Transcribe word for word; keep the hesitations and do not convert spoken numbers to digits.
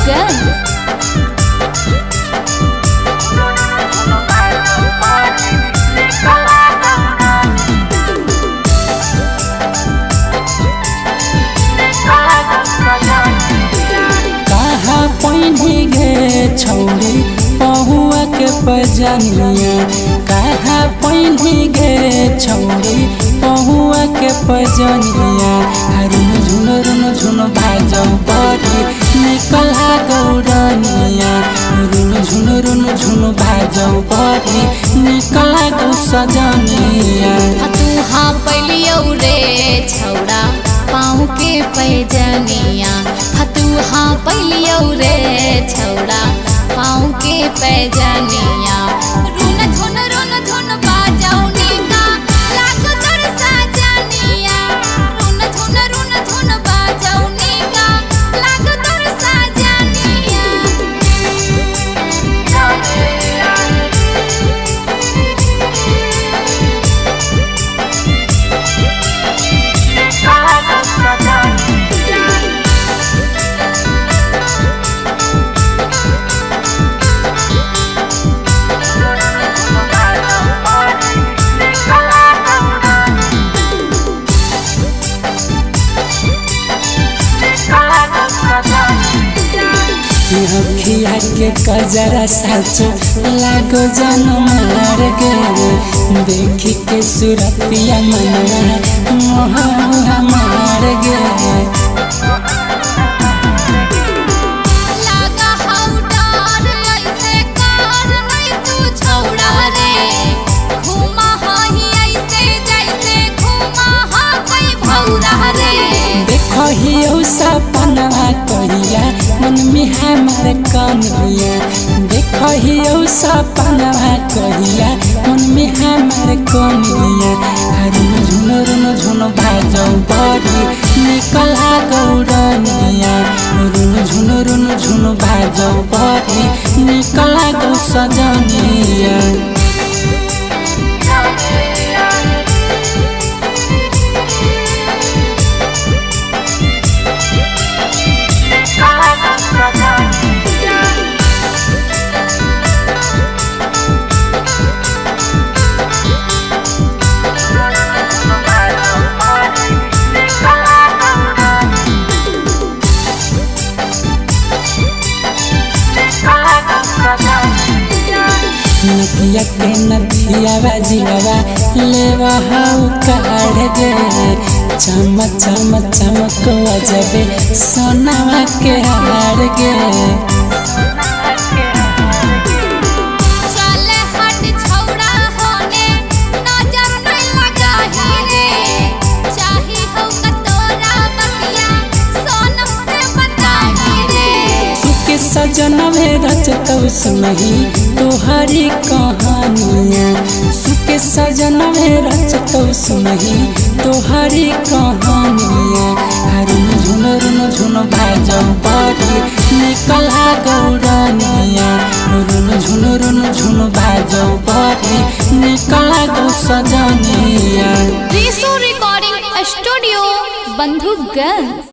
बंधुगंज। कहाँ पहनी गे छौड़ी पहुआ के पजनिया, कहाँ पहनी गे छौड़ी पहुआ के पजनिया। रुन झुन रुन झुन बाजौ बड़ी निकला गौरनिया, रुन झुन रुन झुन बाजौ बड़ी निकला गौ सजनिया। तू हाँ पलियो रे छौड़ा पाँव के पैजनिया, तू हाँ पलियो रे छौड़ा पाँव के पैजनिया। रुन झुन रुन झुन बाजौ निका लागो तोर सजनिया, रुन झुन रुन झुन बाजौ निका लागो तोर सजनिया। अखिया के कजरा साचो लागो जन मार गे, देखी के सुरतिया मनवा मोहा मार गे। लागा हौ डर ऐसे कर नहीं तू छौड़ा रे, घुमा हई ऐसे जैसे घुमा हा कोई भौरा रे। देखो हियो सपनवा कहिया मन में हमार कनिया, देखो हियो सपनवा कहिया मन में हमार कनिया। रुन झुन रुन झुन बाजौ बड़ी निकला गौरनिया, रुन झुन रुन झुन बाजौ बड़ी निकला गौ सजनिया। नदिया के नदिया बाजियावा लेवा हऊ काढ़ गे, चमक चमक चमक अजबे सोनावा के हार गे। चले हट छौड़ा होने नजर नहीं लगाही रे, चाही हो का तोरा बतिया सोनम से बताही रे। सुके सजनवे रचतौ सुनही तोहरी कहानिया, सुके सजनवे रचतौ सुनही तोहरी कहानिया। रुन झुन रुन झुन बाजौ बड़ी निकला गौरनिया, रुन झुन रुन झुन बाजौ बड़ी निकला गौ सजनिया। Recording studio Bandhuganj.